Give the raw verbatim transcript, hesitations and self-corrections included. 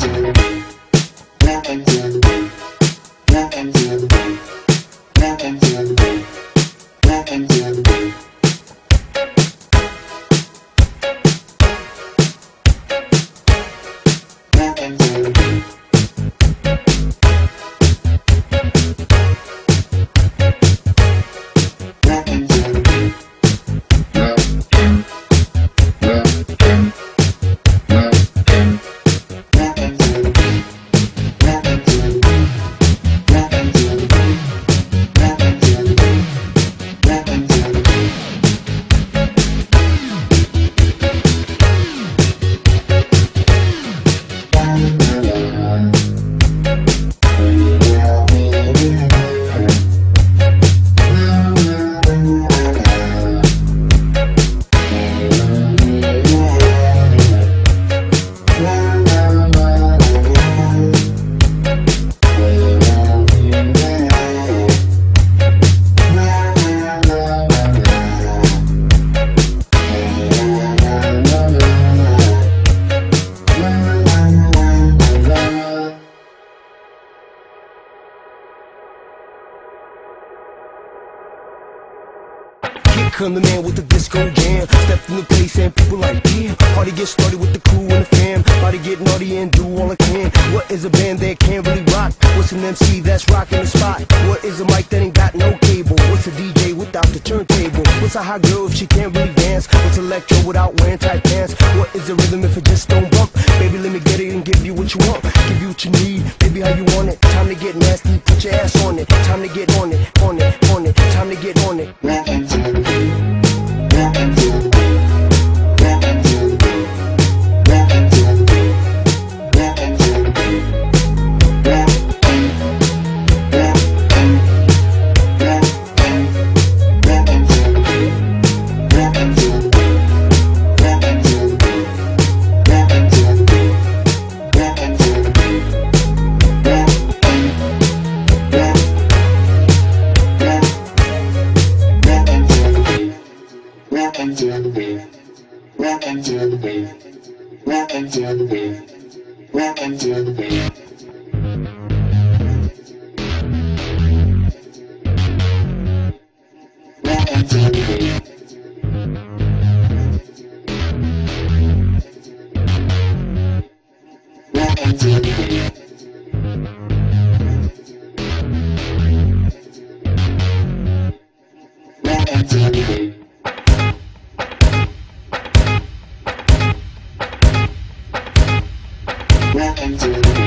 Come the man with the disco jam. Step in the place and people like, damn. Party get started with the crew and the fam. Party get naughty and do all I can. What is a band that can't really rock? What's an M C that's rocking the spot? What is a mic that ain't got no cable? What's a D J without the turntable? What's a hot girl if she can't really dance? What's electro without wearing tight pants? What is a rhythm if it just don't bump? Baby, let me get it and give you what you want. Give you what you need, baby, how you want it. Time to get nasty, put your ass on it. Time to get on it, on it, on it. Time to get on it. Welcome to the beat. Welcome to the beat. Welcome to the beat. Welcome to the beat. Welcome to the beat. Welcome. Welcome. Welcome to the beat. Welcome to the beat. Welcome to the beat. Welcome to the beat. Welcome to the beat. Welcome to the beat. Welcome to the beat. Welcome to the beat. Welcome to the beat. Welcome to the beat. Welcome to the beat. Welcome to the beat. Welcome to the